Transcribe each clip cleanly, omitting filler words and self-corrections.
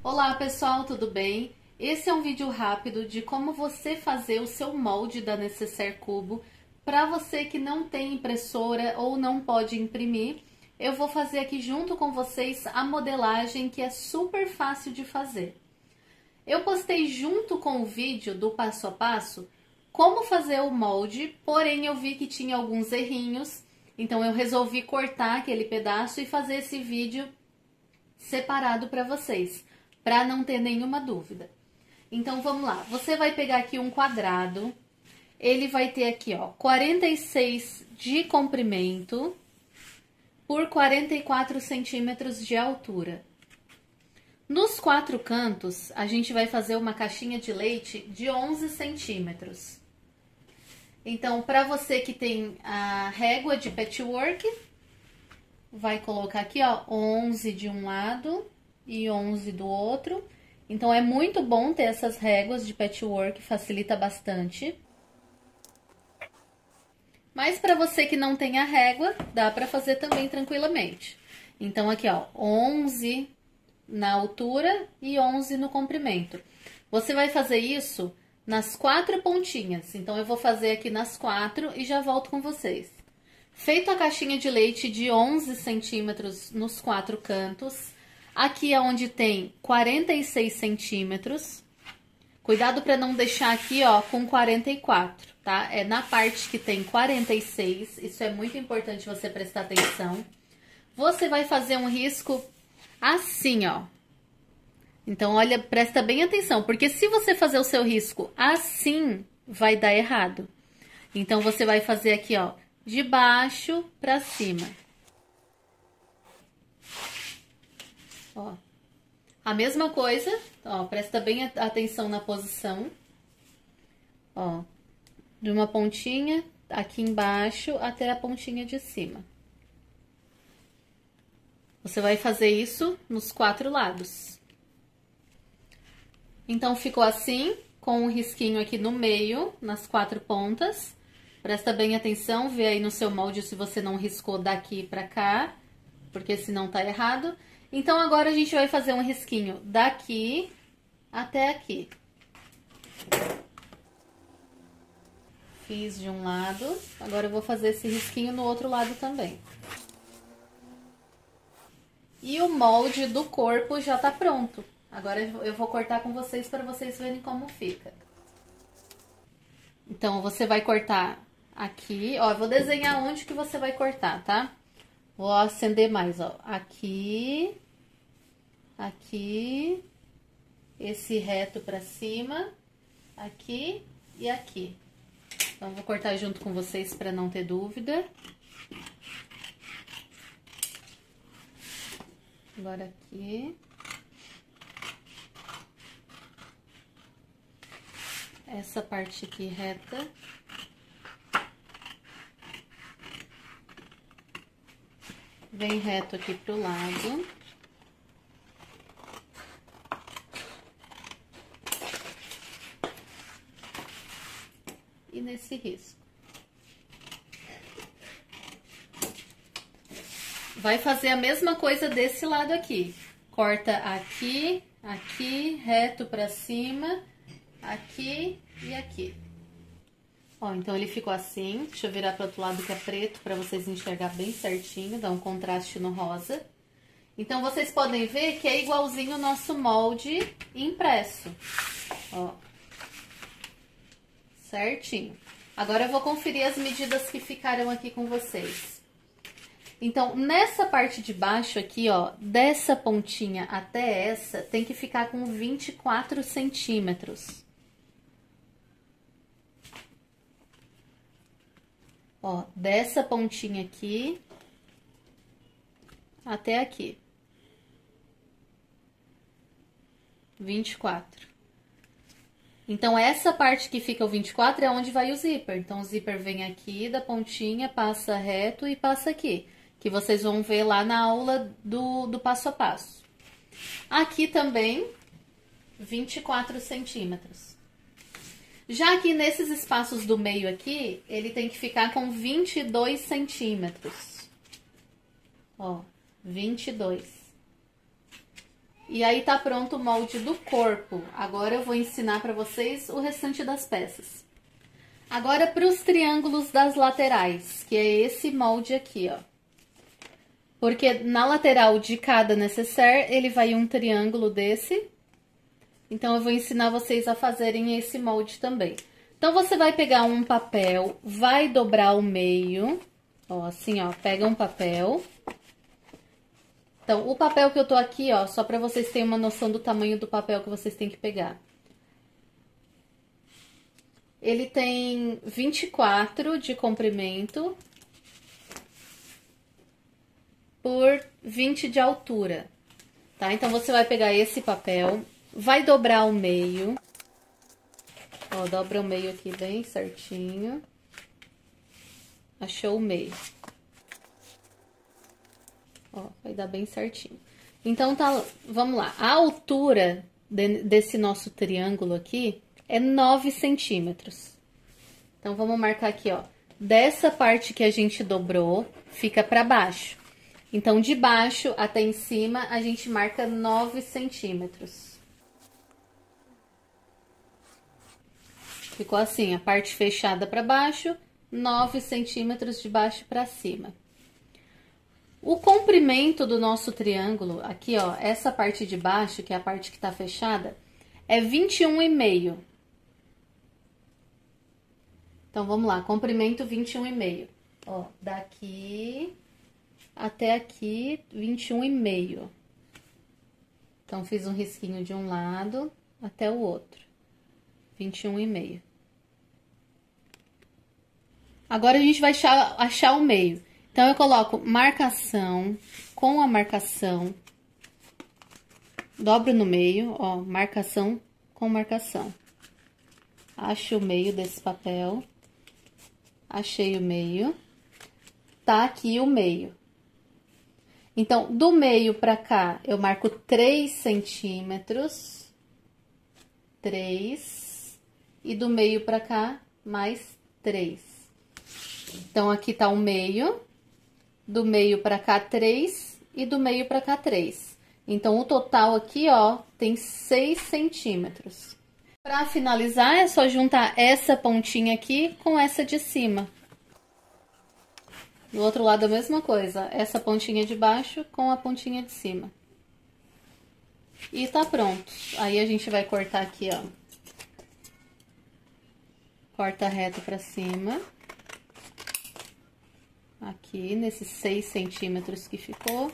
Olá pessoal, tudo bem? Esse é um vídeo rápido de como você fazer o seu molde da Necessaire Cubo. Para você que não tem impressora ou não pode imprimir, eu vou fazer aqui junto com vocês a modelagem, que é super fácil de fazer. Eu postei junto com o vídeo do passo a passo como fazer o molde, porém eu vi que tinha alguns errinhos, então eu resolvi cortar aquele pedaço e fazer esse vídeo separado para vocês, para não ter nenhuma dúvida. Então vamos lá, você vai pegar aqui um quadrado, ele vai ter aqui ó 46 de comprimento por 44 centímetros de altura. Nos quatro cantos, a gente vai fazer uma caixinha de leite de 11 centímetros. Então, para você que tem a régua de patchwork, vai colocar aqui, ó, 11 de um lado e 11 do outro. Então, é muito bom ter essas réguas de patchwork, facilita bastante. Mas para você que não tem a régua, dá para fazer também tranquilamente. Então, aqui, ó, 11 na altura e 11 no comprimento. Você vai fazer isso nas quatro pontinhas. Então, eu vou fazer aqui nas quatro e já volto com vocês. Feito a caixinha de leite de 11 centímetros nos quatro cantos, aqui é onde tem 46 centímetros. Cuidado para não deixar aqui, ó, com 44, tá? É na parte que tem 46, isso é muito importante você prestar atenção. Você vai fazer um risco assim, ó. Então, olha, presta bem atenção, porque se você fazer o seu risco assim, vai dar errado. Então, você vai fazer aqui, ó, de baixo pra cima. Ó. A mesma coisa, ó, presta bem atenção na posição. Ó, de uma pontinha aqui embaixo até a pontinha de cima. Você vai fazer isso nos quatro lados. Então, ficou assim, com um risquinho aqui no meio, nas quatro pontas. Presta bem atenção, vê aí no seu molde se você não riscou daqui pra cá, porque senão tá errado. Então, agora a gente vai fazer um risquinho daqui até aqui. Fiz de um lado, agora eu vou fazer esse risquinho no outro lado também. E o molde do corpo já tá pronto. Agora eu vou cortar com vocês para vocês verem como fica. Então, você vai cortar aqui, ó, eu vou desenhar onde que você vai cortar, tá? Vou acender mais, ó, aqui, aqui, esse reto pra cima, aqui e aqui. Então, vou cortar junto com vocês para não ter dúvida. Agora aqui. Essa parte aqui reta. Vem reto aqui pro lado. E nesse risco. Vai fazer a mesma coisa desse lado aqui. Corta aqui, aqui, reto pra cima, aqui e aqui. Ó, então ele ficou assim. Deixa eu virar para outro lado que é preto, para vocês enxergar bem certinho, dar um contraste no rosa. Então, vocês podem ver que é igualzinho o nosso molde impresso. Ó. Certinho. Agora eu vou conferir as medidas que ficaram aqui com vocês. Então, nessa parte de baixo aqui, ó, dessa pontinha até essa, tem que ficar com 24 centímetros. Ó, dessa pontinha aqui até aqui. 24. Então, essa parte que fica o 24 é onde vai o zíper. Então, o zíper vem aqui da pontinha, passa reto e passa aqui. Que vocês vão ver lá na aula do passo a passo. Aqui também, 24 centímetros. Já aqui nesses espaços do meio aqui, ele tem que ficar com 22 centímetros. Ó, 22. E aí tá pronto o molde do corpo. Agora eu vou ensinar pra vocês o restante das peças. Agora para os triângulos das laterais, que é esse molde aqui, ó. Porque na lateral de cada nécessaire, ele vai um triângulo desse. Então, eu vou ensinar vocês a fazerem esse molde também. Então, você vai pegar um papel, vai dobrar o meio, ó, assim, ó, pega um papel. Então, o papel que eu tô aqui, ó, só pra vocês terem uma noção do tamanho do papel que vocês têm que pegar. Ele tem 24 de comprimento por 20 de altura, tá? Então, você vai pegar esse papel, vai dobrar o meio. Ó, dobra o meio aqui bem certinho. Achou o meio. Ó, vai dar bem certinho. Então, tá, vamos lá. A altura desse nosso triângulo aqui é 9 centímetros. Então, vamos marcar aqui, ó. Dessa parte que a gente dobrou, fica pra baixo. Então, de baixo até em cima, a gente marca 9 centímetros. Ficou assim, a parte fechada pra baixo, 9 centímetros de baixo pra cima. O comprimento do nosso triângulo, aqui, ó, essa parte de baixo, que é a parte que tá fechada, é 21,5. Então, vamos lá, comprimento 21,5. Ó, daqui até aqui, 21,5. Então, fiz um risquinho de um lado até o outro. 21,5. Agora, a gente vai achar o meio. Então, eu coloco marcação com a marcação. Dobro no meio, ó, marcação com marcação. Acho o meio desse papel. Achei o meio. Tá aqui o meio. Então, do meio pra cá, eu marco 3 centímetros. 3. E do meio pra cá, mais 3. Então, aqui tá o meio. Do meio pra cá, 3. E do meio pra cá, 3. Então, o total aqui, ó, tem 6 centímetros. Pra finalizar, é só juntar essa pontinha aqui com essa de cima. Do outro lado, a mesma coisa. Essa pontinha de baixo com a pontinha de cima. E tá pronto. Aí, a gente vai cortar aqui, ó. Corta reto pra cima. Aqui, nesses 6 centímetros que ficou.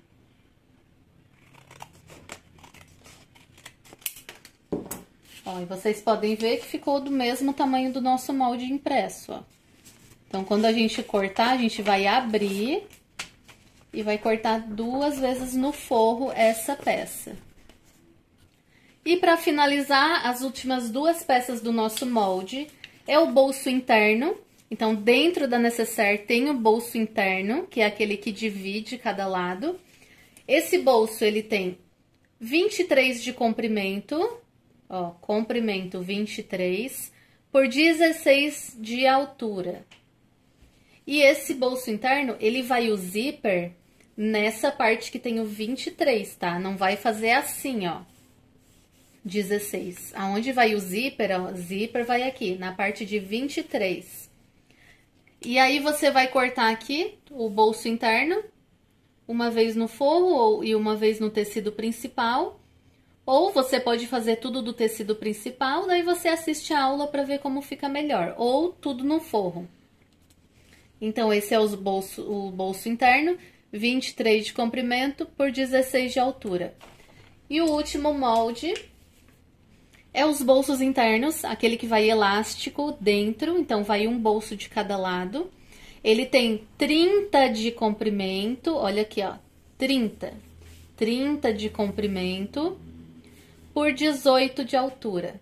Ó, e vocês podem ver que ficou do mesmo tamanho do nosso molde impresso, ó. Então, quando a gente cortar, a gente vai abrir e vai cortar 2 vezes no forro essa peça. E para finalizar, as últimas 2 peças do nosso molde é o bolso interno. Então, dentro da nécessaire tem o bolso interno, que é aquele que divide cada lado. Esse bolso, ele tem 23 de comprimento, ó, comprimento 23, por 16 de altura. E esse bolso interno, ele vai o zíper nessa parte que tem o 23, tá? Não vai fazer assim, ó, 16. Aonde vai o zíper, ó, zíper vai aqui, na parte de 23. E aí, você vai cortar aqui o bolso interno, uma vez no forro e uma vez no tecido principal. Ou você pode fazer tudo do tecido principal, daí você assiste a aula para ver como fica melhor. Ou tudo no forro. Então, esse é o bolso interno, 23 de comprimento por 16 de altura. E o último molde é os bolsos internos, aquele que vai elástico dentro, então vai um bolso de cada lado. Ele tem 30 de comprimento, olha aqui, ó, 30 de comprimento por 18 de altura.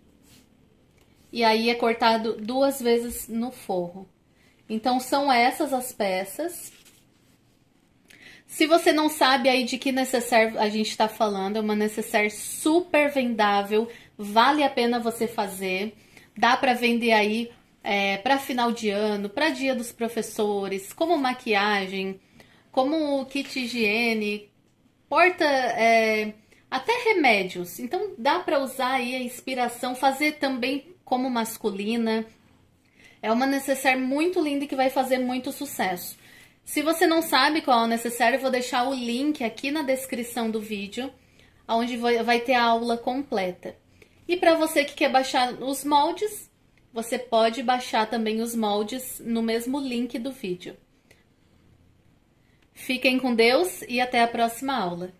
E aí, é cortado 2 vezes no forro. Então, são essas as peças. Se você não sabe aí de que nécessaire a gente tá falando, é uma nécessaire super vendável, vale a pena você fazer. Dá pra vender aí pra final de ano, pra dia dos professores, como maquiagem, como kit higiene, até remédios. Então dá para usar aí a inspiração, fazer também como masculina. É uma necessaire muito linda e que vai fazer muito sucesso. Se você não sabe qual é o necessaire, eu vou deixar o link aqui na descrição do vídeo, onde vai ter a aula completa. E para você que quer baixar os moldes, você pode baixar também os moldes no mesmo link do vídeo. Fiquem com Deus e até a próxima aula.